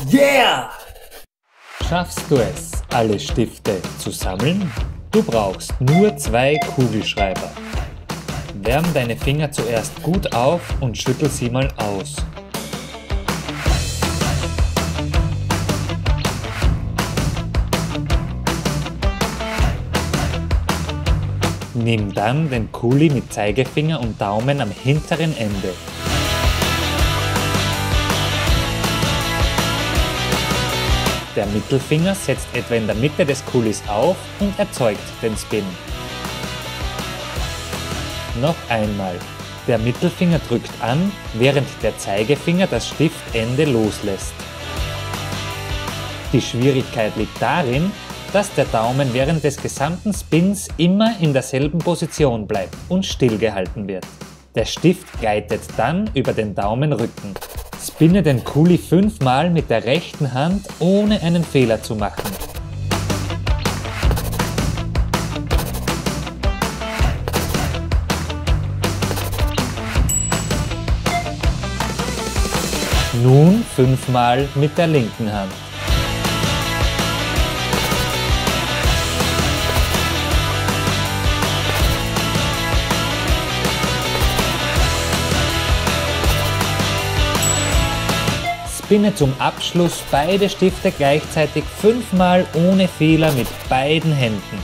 Yeah! Schaffst du es, alle Stifte zu sammeln? Du brauchst nur 2 Kugelschreiber. Wärm deine Finger zuerst gut auf und schüttel sie mal aus. Nimm dann den Kuli mit Zeigefinger und Daumen am hinteren Ende. Der Mittelfinger setzt etwa in der Mitte des Kulis auf und erzeugt den Spin. Noch einmal. Der Mittelfinger drückt an, während der Zeigefinger das Stiftende loslässt. Die Schwierigkeit liegt darin, dass der Daumen während des gesamten Spins immer in derselben Position bleibt und stillgehalten wird. Der Stift gleitet dann über den Daumenrücken. Spinne den Kuli 5 Mal mit der rechten Hand, ohne einen Fehler zu machen. Nun 5 Mal mit der linken Hand. Spinne zum Abschluss beide Stifte gleichzeitig 5 Mal ohne Fehler mit beiden Händen.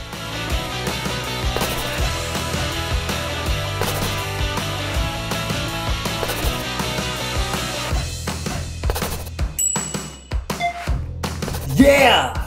Yeah!